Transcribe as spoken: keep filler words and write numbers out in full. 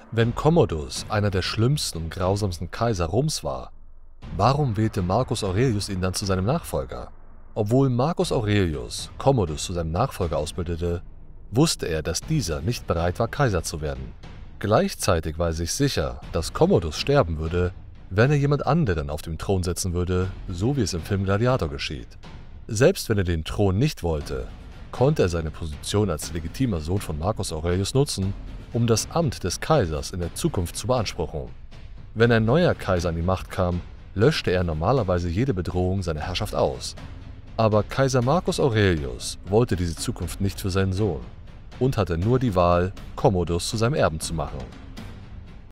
Wenn Commodus einer der schlimmsten und grausamsten Kaiser Roms war, warum wählte Marcus Aurelius ihn dann zu seinem Nachfolger? Obwohl Marcus Aurelius Commodus zu seinem Nachfolger ausbildete, wusste er, dass dieser nicht bereit war, Kaiser zu werden. Gleichzeitig war er sich sicher, dass Commodus sterben würde, wenn er jemand anderen auf den Thron setzen würde, so wie es im Film Gladiator geschieht. Selbst wenn er den Thron nicht wollte, konnte er seine Position als legitimer Sohn von Marcus Aurelius nutzen, um das Amt des Kaisers in der Zukunft zu beanspruchen. Wenn ein neuer Kaiser an die Macht kam, löschte er normalerweise jede Bedrohung seiner Herrschaft aus. Aber Kaiser Marcus Aurelius wollte diese Zukunft nicht für seinen Sohn und hatte nur die Wahl, Commodus zu seinem Erben zu machen.